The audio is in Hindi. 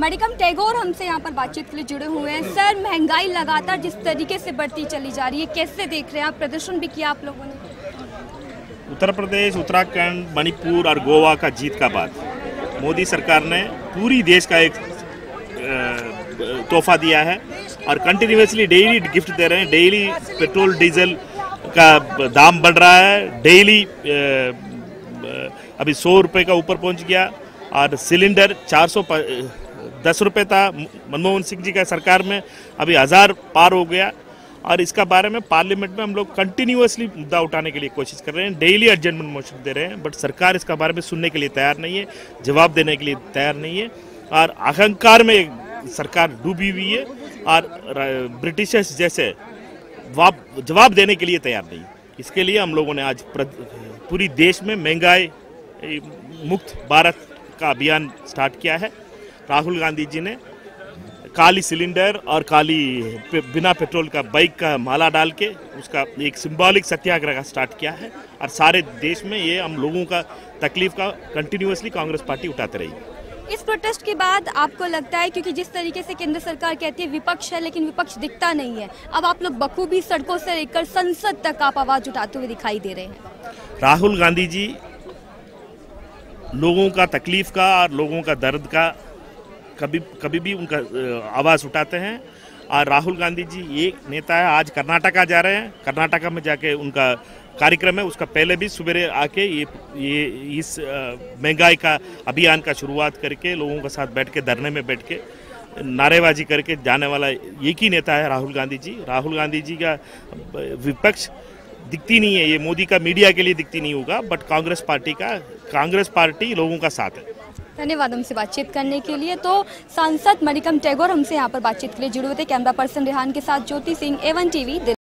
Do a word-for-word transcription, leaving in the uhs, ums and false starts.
मणिकम टैगोर हमसे यहाँ पर बातचीत के लिए जुड़े हुए हैं। सर, महंगाई लगातार जिस तरीके से बढ़ती चली जा रही है, कैसे देख रहे हैं आप? प्रदर्शन भी किया आप लोगों ने। उत्तर प्रदेश, उत्तराखंड, मणिपुर और गोवा का जीत का बाद मोदी सरकार ने पूरी देश का एक तोहफा दिया है और कंटिन्यूसली डेली गिफ्ट दे रहे हैं। डेली पेट्रोल डीजल का दाम बढ़ रहा है, डेली अभी सौ रुपये का ऊपर पहुंच गया और सिलेंडर चार सौ दस रुपये था मनमोहन सिंह जी का सरकार में, अभी हज़ार पार हो गया। और इसका बारे में पार्लियामेंट में हम लोग कंटिन्यूसली मुद्दा उठाने के लिए कोशिश कर रहे हैं, डेली एडजमेंट मोशन दे रहे हैं, बट सरकार इसका बारे में सुनने के लिए तैयार नहीं है, जवाब देने के लिए तैयार नहीं है और अहंकार में सरकार डूबी हुई है और ब्रिटिशर्स जैसे जवाब देने के लिए तैयार नहीं। इसके लिए हम लोगों ने आज पूरी देश में महंगाई मुक्त भारत का अभियान स्टार्ट किया है। राहुल गांधी जी ने काली सिलेंडर और काली बिना पेट्रोल का बाइक का माला डाल के उसका एक सिंबॉलिक सत्याग्रह का स्टार्ट किया है और सारे देश में ये हम लोगों का तकलीफ का कंटिन्यूसली कांग्रेस पार्टी उठाते रही। इस प्रोटेस्ट के बाद आपको लगता है, क्योंकि जिस तरीके से केंद्र सरकार कहती है विपक्ष है लेकिन विपक्ष दिखता नहीं है, अब आप लोग बखूबी सड़कों से लेकर संसद तक आप आवाज उठाते हुए दिखाई दे रहे हैं। राहुल गांधी जी लोगों का तकलीफ का और लोगों का दर्द का कभी कभी भी उनका आवाज़ उठाते हैं और राहुल गांधी जी एक नेता है। आज कर्नाटका जा रहे हैं, कर्नाटका में जाके उनका कार्यक्रम है, उसका पहले भी सवेरे आके ये ये इस महंगाई का अभियान का शुरुआत करके लोगों के साथ बैठ के धरने में बैठ के नारेबाजी करके जाने वाला एक ही नेता है राहुल गांधी जी। राहुल गांधी जी का विपक्ष दिखती नहीं है, ये मोदी का मीडिया के लिए दिखती नहीं होगा, बट कांग्रेस पार्टी का कांग्रेस पार्टी लोगों का साथ है। धन्यवाद हमसे बातचीत करने के लिए। तो सांसद मणिकम टैगोर हमसे यहाँ पर बातचीत के लिए जुड़े हुए थे। कैमरा पर्सन रेहान के साथ Jyoti Singh, A one TV.